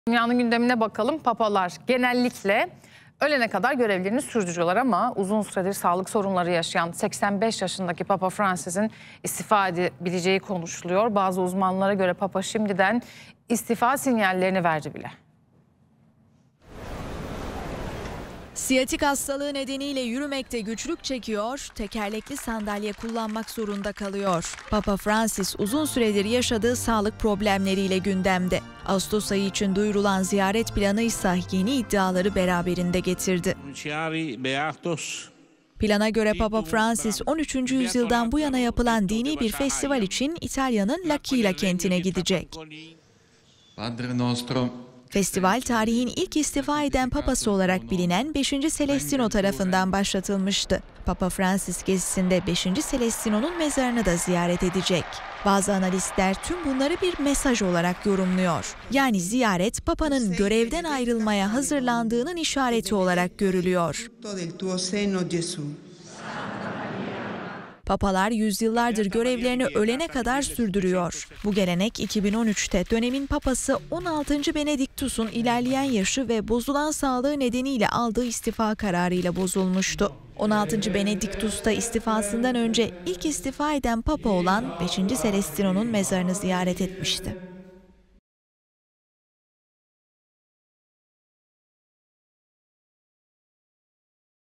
Dünyanın gündemine bakalım. Papalar genellikle ölene kadar görevlerini sürdürüyorlar ama uzun süredir sağlık sorunları yaşayan 85 yaşındaki Papa Francis'in istifa edebileceği konuşuluyor. Bazı uzmanlara göre Papa şimdiden istifa sinyallerini verdi bile. Siyatik hastalığı nedeniyle yürümekte güçlük çekiyor, tekerlekli sandalye kullanmak zorunda kalıyor. Papa Francis uzun süredir yaşadığı sağlık problemleriyle gündemde. Ağustos ayı için duyurulan ziyaret planı ise yeni iddiaları beraberinde getirdi. Plana göre Papa Francis 13. yüzyıldan bu yana yapılan dini bir festival için İtalya'nın L'Aquila kentine gidecek. Festival tarihin ilk istifa eden papası olarak bilinen 5. Celestino tarafından başlatılmıştı. Papa Francis gezisinde 5. Celestino'nun mezarını da ziyaret edecek. Bazı analistler tüm bunları bir mesaj olarak yorumluyor. Yani ziyaret Papa'nın görevden ayrılmaya hazırlandığının işareti olarak görülüyor. Papalar yüzyıllardır görevlerini ölene kadar sürdürüyor. Bu gelenek 2013'te dönemin papası 16. Benediktus'un ilerleyen yaşı ve bozulan sağlığı nedeniyle aldığı istifa kararıyla bozulmuştu. 16. Benediktus da istifasından önce ilk istifa eden papa olan 5. Celestino'nun mezarını ziyaret etmişti.